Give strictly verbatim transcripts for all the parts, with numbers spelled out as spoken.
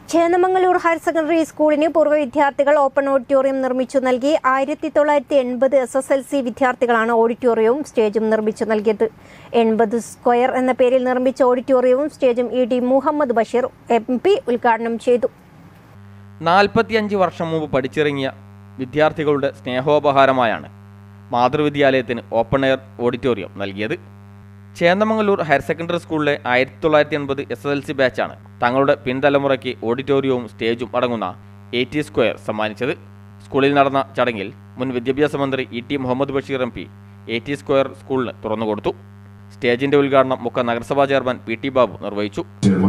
Chennamangalur higher secondary സ്കൂളിന് പൂർവ്വ വിദ്യാർത്ഥികൾ ഓപ്പൺ ഓഡിറ്റോറിയം നിർമ്മിച്ചു നൽകി. ആയിരത്തി തൊള്ളായിരത്തി എൺപത് എസ് എസ് എൽ സി വിദ്യാർത്ഥികളാണ് ഓഡിറ്റോറിയവും സ്റ്റേജും നിർമ്മിച്ചു നൽകിയത്. എൺപത് സ്ക്വയർ എന്ന പേരിൽ നിർമ്മിച്ച ഓഡിറ്റോറിയവും സ്റ്റേജും E T Muhammad Basheer M P ഉദ്ഘാടനം ചെയ്തു. നാൽപ്പത്തിയഞ്ച് വർഷം മുമ്പ് പഠിച്ചിറങ്ങിയ വിദ്യാർത്ഥികളുടെ സ്നേഹോപഹാരമായാണ് മാതൃവിദ്യാലയത്തിന് ഓപ്പൺ എയർ ഓഡിറ്റോറിയം നൽകിയത്. ചേന്നമംഗലൂർ ഹയർ സെക്കൻഡറി സ്കൂളിലെ ആയിരത്തി തൊള്ളായിരത്തി എൺപത് എസ് എസ് എൽ സി ബാച്ചാണ് തങ്ങളുടെ പിൻതലമുറയ്ക്ക് ഓഡിറ്റോറിയവും സ്റ്റേജും അടങ്ങുന്ന എയ്റ്റി സ്ക്വയർ സമ്മാനിച്ചത്. സ്കൂളിൽ നടന്ന ചടങ്ങിൽ മുൻ വിദ്യാഭ്യാസ മന്ത്രി E T Muhammad Basheer M P eighty square സ്കൂളിന് തുറന്നുകൊടുത്തു. സ്റ്റേജിന്റെ ഉദ്ഘാടനം മുക്ക നഗരസഭാ ചെയർമാൻ പി ടി ബാബു നിർവഹിച്ചു.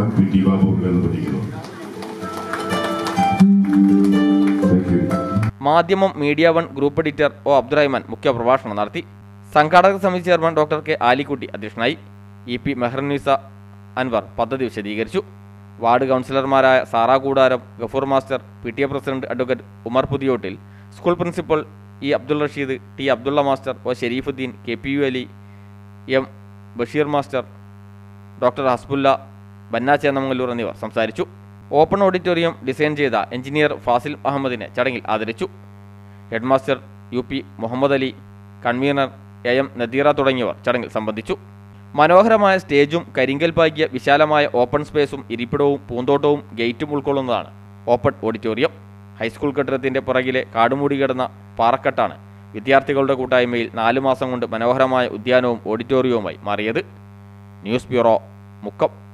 Madhyamam media one group editor O Abdurahman മുഖ്യപ്രഭാഷണം നടത്തി. സംഘാടക സമിതി ചെയർമാൻ ഡോക്ടർ കെ ആലിക്കുട്ടി അധ്യക്ഷനായി. ഇ പി മെഹ്റന്നീസ അൻവർ പദ്ധതി വിശദീകരിച്ചു. വാർഡ് കൗൺസിലർമാരായ Sara Koodaram, Gafoor master, P T A president advocate Umar Puthiyottil, school principal E Abdul Rasheed, T Abdulla master, O Sherifuddeen, K P U Ali, M Basheer master, doctor Hasbulla, Banna Chennamangalur എന്നിവർ സംസാരിച്ചു. ഓപ്പൺ ഓഡിറ്റോറിയം ഡിസൈൻ ചെയ്ത എഞ്ചിനീയർ ഫാസിൽ അഹമ്മദിനെ ചടങ്ങിൽ ആദരിച്ചു. Headmaster U P Muhammad Ali, convener A M Nadeera തുടങ്ങിയവർ ചടങ്ങിൽ സംബന്ധിച്ചു. മനോഹരമായ സ്റ്റേജും കരിങ്കൽ പാകിയ വിശാലമായ ഓപ്പൺ സ്പേസും ഇരിപ്പിടവും പൂന്തോട്ടവും ഗേറ്റും ഉൾക്കൊള്ളുന്നതാണ് ഓപ്പൺ ഓഡിറ്റോറിയം. ഹൈസ്കൂൾ കെട്ടിടത്തിന്റെ പുറകിലെ കാടുമൂടി കിടന്ന പാറക്കെട്ടാണ് വിദ്യാർത്ഥികളുടെ കൂട്ടായ്മയിൽ നാലു മാസം കൊണ്ട് മനോഹരമായ ഉദ്യാനവും ഓഡിറ്റോറിയവുമായി മാറിയത്. News bureau, Mukkam.